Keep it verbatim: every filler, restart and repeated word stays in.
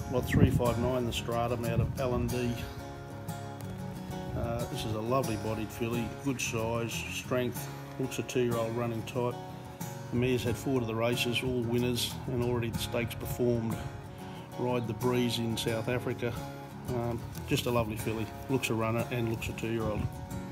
lot three five nine, the stratum out of L and D. Uh, this is a lovely bodied filly, good size, strength, looks a two-year-old running type. The mare's had four to the races, all winners, and already the stakes performed. Ride the Breeze in South Africa. Um, just a lovely filly, looks a runner and looks a two-year-old.